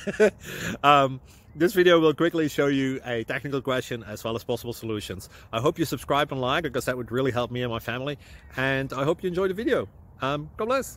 This video will quickly show you a technical question as well as possible solutions. I hope you subscribe and like, because that would really help me and my family. And I hope you enjoy the video. God bless.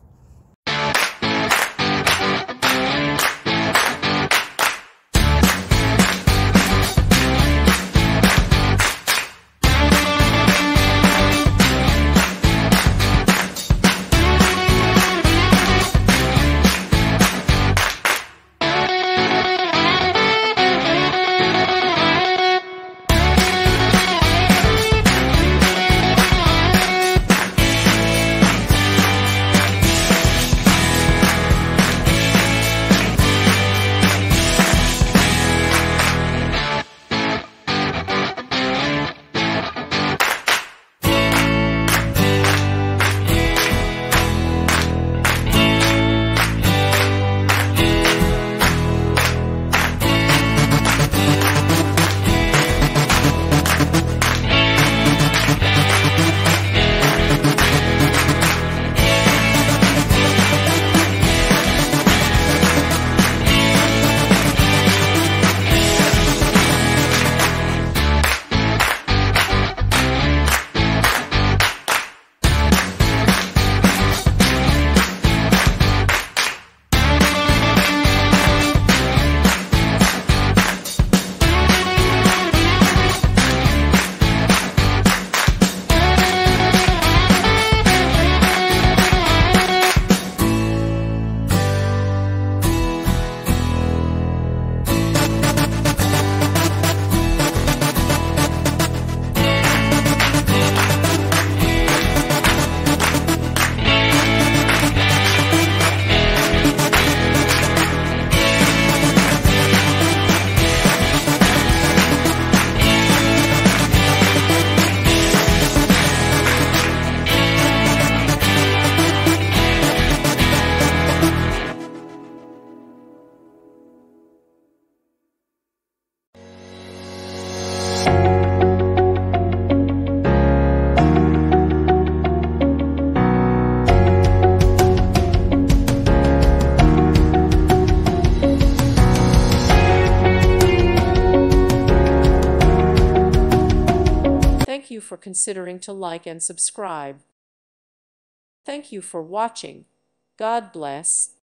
Thank you for considering to like and subscribe. Thank you for watching. God bless.